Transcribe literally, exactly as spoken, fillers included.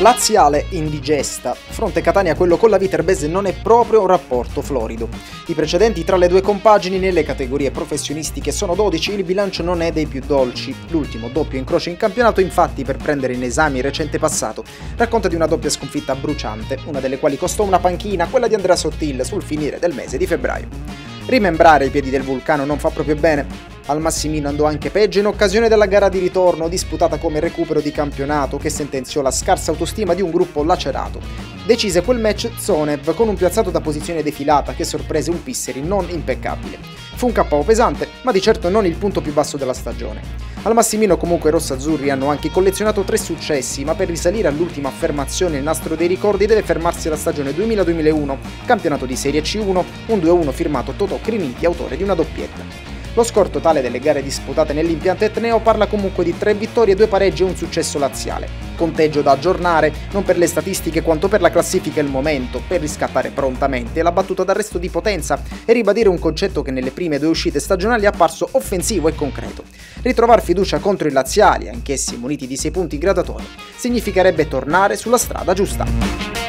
Laziale indigesta. Fronte Catania quello con la Viterbese non è proprio un rapporto florido. I precedenti tra le due compagini nelle categorie professionistiche sono dodici, il bilancio non è dei più dolci. L'ultimo doppio incrocio in campionato, infatti, per prendere in esame il recente passato, racconta di una doppia sconfitta bruciante, una delle quali costò una panchina, quella di Andrea Sottil, sul finire del mese di febbraio. Rimembrare i piedi del vulcano non fa proprio bene. Al Massimino andò anche peggio in occasione della gara di ritorno, disputata come recupero di campionato, che sentenziò la scarsa autostima di un gruppo lacerato. Decise quel match Zonev con un piazzato da posizione defilata che sorprese un Pisseri non impeccabile. Fu un K O pesante, ma di certo non il punto più basso della stagione. Al Massimino comunque i rossazzurri hanno anche collezionato tre successi, ma per risalire all'ultima affermazione il nastro dei ricordi deve fermarsi alla stagione duemila duemilauno, campionato di Serie C uno, un due a uno firmato Totò Criniti, autore di una doppietta. Lo score totale delle gare disputate nell'impianto etneo parla comunque di tre vittorie, due pareggi e un successo laziale. Conteggio da aggiornare, non per le statistiche quanto per la classifica e il momento, per riscattare prontamente la battuta d'arresto di Potenza e ribadire un concetto che nelle prime due uscite stagionali è apparso offensivo e concreto. Ritrovare fiducia contro i laziali, anch'essi muniti di sei punti graduatori, significherebbe tornare sulla strada giusta.